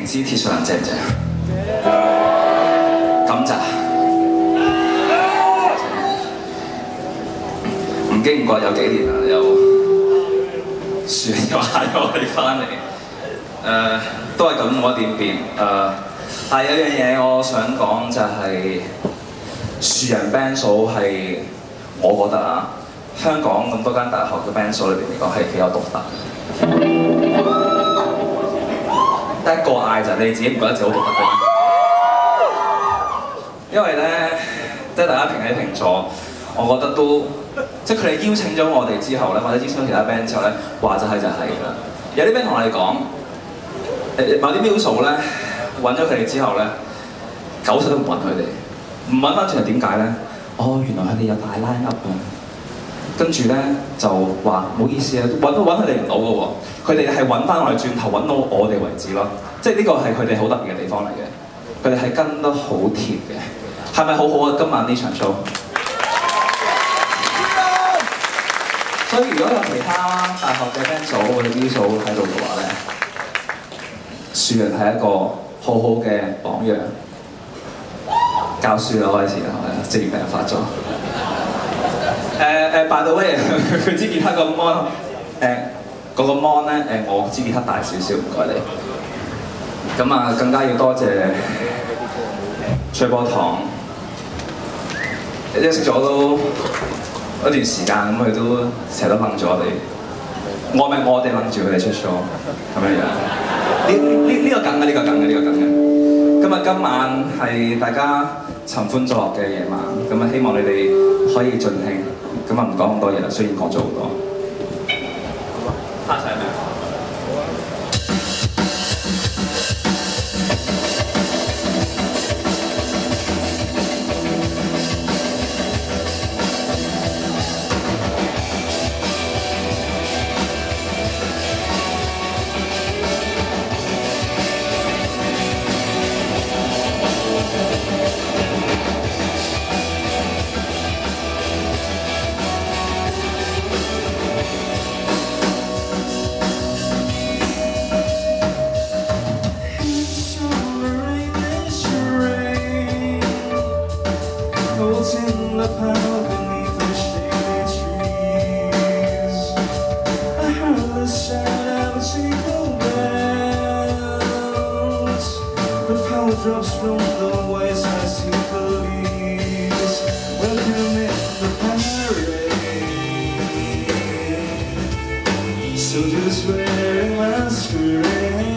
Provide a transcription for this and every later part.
唔知鐵上人正唔正？咁咋？唔經唔覺有幾年啦，又樹人又嗌我哋翻嚟，都係咁冇一點變。但係有樣嘢我想講就係樹人 band 數係我覺得啊，香港咁多間大學嘅 band 數裏邊嚟講係幾有獨特。得一個嗌就係你自己唔覺得自己好獨特嘅咩？因為咧，即係大家平起平坐，我覺得都即係佢哋邀請咗我哋之後咧，或者邀請咗其他 band 之後咧，話就係㗎。有啲 band 同我哋講，某啲 music 咧揾咗佢哋之後咧，90都唔揾佢哋，唔揾翻轉頭點解咧？哦，原來佢哋有大 line up 啊！跟住咧就話唔好意思啊，揾佢哋唔到嘅喎，佢哋係揾翻我哋轉頭揾到我哋為止咯。即係呢個係佢哋好特別嘅地方嚟嘅，佢哋係跟得好貼嘅。係咪好好啊？今晚呢場 show， 所以如果有其他大學嘅 band 組或者 B 組喺度嘅話咧，樹人係一個好好嘅榜樣。教書啦開始啦，職業病發咗。by the way， 佢支吉他個 mon， 嗰個 mon 咧，我支吉他大少少，唔該你。咁啊，更加要多謝吹波糖，認識咗都一段時間，咁佢都成日都掹住我哋，我哋掹住佢哋出 show 咁樣樣。呢個梗嘅，呢個梗嘅。今晚係大家尋歡作樂嘅夜晚，咁啊希望你哋可以盡興。咁啊唔講咁多嘢啦，雖然講咗好多。拍晒未？ Drops from the waves, I see police. Welcome in the parade. Soldiers wearing masquerade,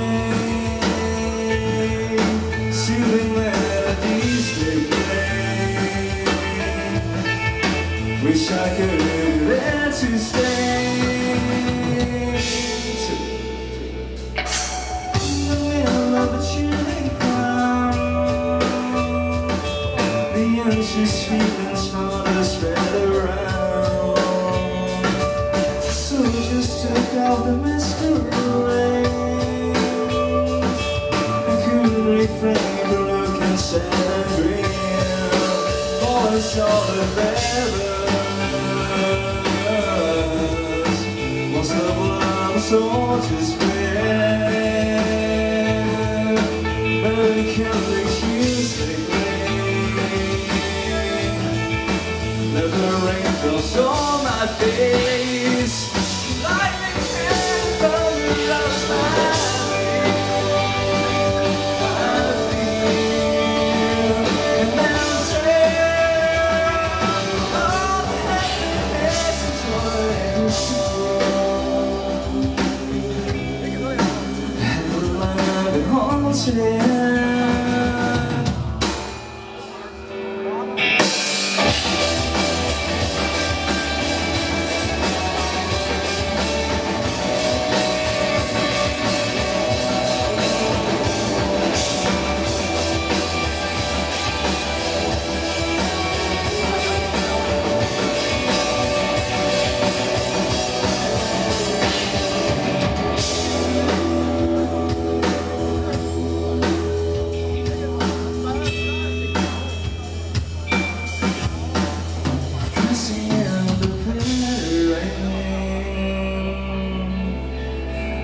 soothing melodies they play. Wish I could be there to stay. In the middle of a chilling she's feeling smarter spread around. So just took out the masquerade. I couldn't refrain from looking sad and green. All I saw the bearers was the blood soldiers wear. But Catholics music the rain falls on my face. Lightning and thunder lost my feel. And now I'm sad. All the happiness is what I should. And the love and haunted.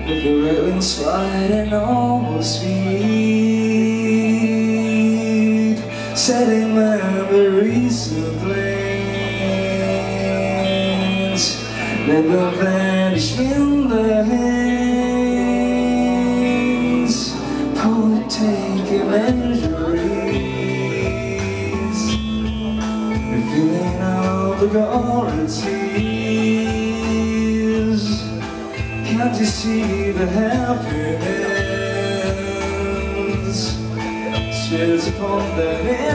With the red wings wide and almost sweet, setting memories ablaze. Let them vanish in the haze. Poetic imageries, revealing vulgarities. Can't you see the happiness spills upon the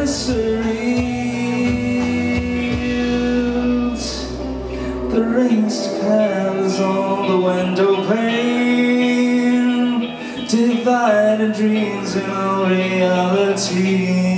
miseries? The rain depends on the window pane, dividing dreams and realities.